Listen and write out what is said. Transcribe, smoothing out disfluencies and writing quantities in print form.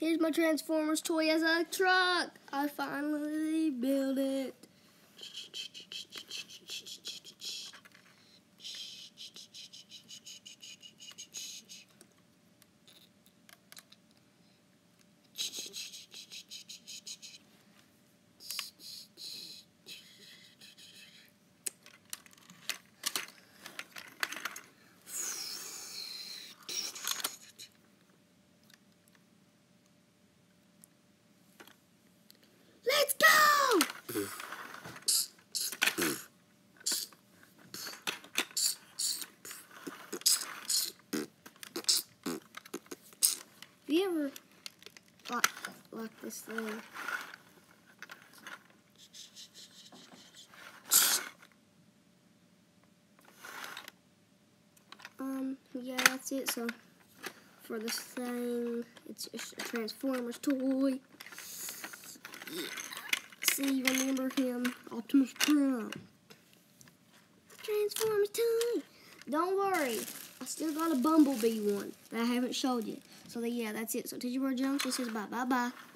Here's my Transformers toy as a truck. I finally built it. Let's go! Have you ever locked this thing? Yeah, that's it. So, for this thing, it's just a Transformers toy. Yeah. See, remember him, Optimus Prime. Transformers toy. Don't worry, I still got a Bumblebee one that I haven't showed you. So, yeah, that's it. So, Teacher Bird Jones, this is bye. Bye-bye.